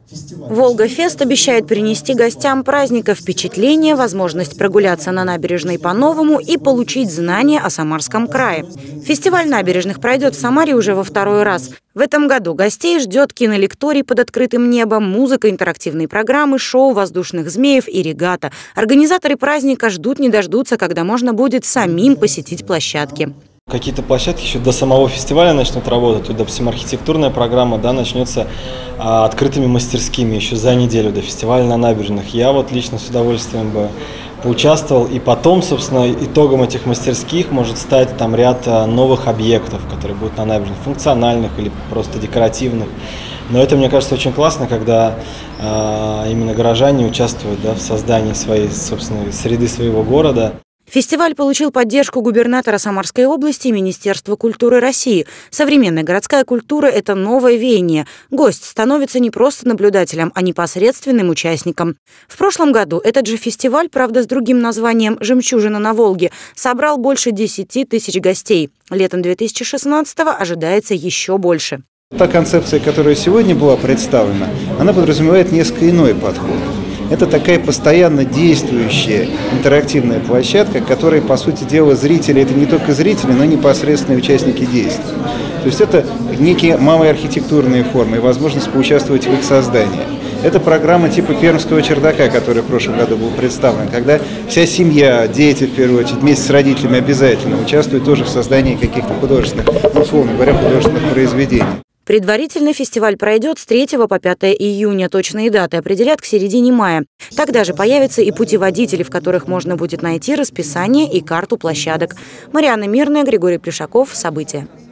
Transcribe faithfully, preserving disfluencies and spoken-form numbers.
Волга-фест обещает принести гостям праздника впечатление, возможность прогуляться на набережной по-новому и получить знания о Самарском крае. Фестиваль набережных пройдет в Самаре уже во второй раз. В этом году гостей ждет кинолекторий под открытым небом, музыка, интерактивные программы, шоу воздушных змеев и регата. Организаторы праздника ждут не дождутся, когда можно будет самим посетить площадки. Какие-то площадки еще до самого фестиваля начнут работать. Вот, допустим, архитектурная программа, да, начнется а, открытыми мастерскими еще за неделю до фестиваля на набережных. Я вот лично с удовольствием бы поучаствовал. И потом, собственно, итогом этих мастерских может стать там ряд а, новых объектов, которые будут на набережных, функциональных или просто декоративных. Но это, мне кажется, очень классно, когда а, именно горожане участвуют, да, в создании своей собственной среды своего города. Фестиваль получил поддержку губернатора Самарской области и Министерства культуры России. Современная городская культура – это новое веяние. Гость становится не просто наблюдателем, а непосредственным участником. В прошлом году этот же фестиваль, правда, с другим названием «Жемчужина на Волге», собрал больше десяти тысяч гостей. Летом две тысячи шестнадцатого ожидается еще больше. Та концепция, которая сегодня была представлена, она подразумевает несколько иной подход. Это такая постоянно действующая интерактивная площадка, которая, по сути дела, зрители, это не только зрители, но и непосредственные участники действия. То есть это некие малые архитектурные формы и возможность поучаствовать в их создании. Это программа типа Пермского чердака, который в прошлом году был представлен, когда вся семья, дети, в первую очередь, вместе с родителями обязательно участвуют тоже в создании каких-то художественных, условно говоря, художественных произведений. Предварительно фестиваль пройдет с третьего по пятое июня. Точные даты определят к середине мая. Тогда же появятся и путеводители, в которых можно будет найти расписание и карту площадок. Марианна Мирная, Григорий Плешаков. События.